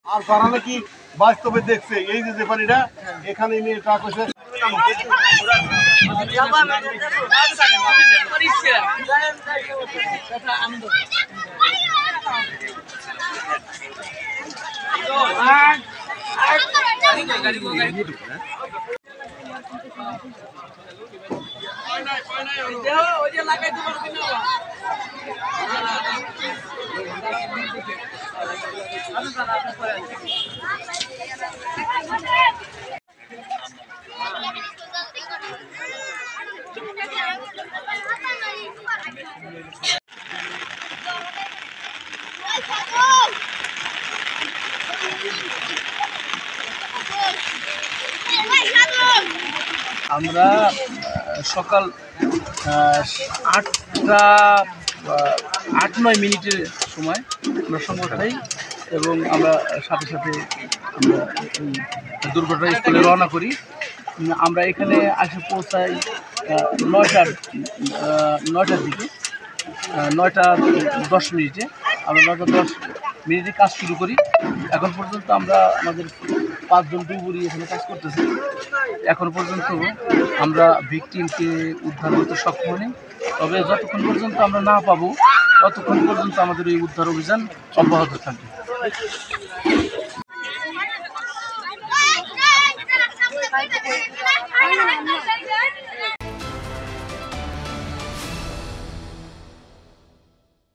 আর তারা নাকি বাস্তবে দেখছে এই যে পানিটা এখানে নিয়ে ট্রাক হয়েছে। আমরা সকাল 8-9 মিনিটের সময় আমরা সংবাদ পাই এবং আমরা সাথে সাথে আমরা এই দুর্ঘটনাস্থলে রওনা করি। আমরা এখানে এসে পৌঁছাই 9টার দিকে, 9:10 আমরা 9:10 কাজ শুরু করি। এখন পর্যন্ত আমরা আমাদের 5 জন ডুবুরি এখানে কাজ করতেছি। এখন পর্যন্ত আমরা ভিকটিমকে উদ্ধার করতে সক্ষম হইনি, তবে যতক্ষণ পর্যন্ত আমরা না পাবো ততক্ষণ পর্যন্ত আমাদের এই উদ্ধার অভিযান অব্যাহত থাকবে।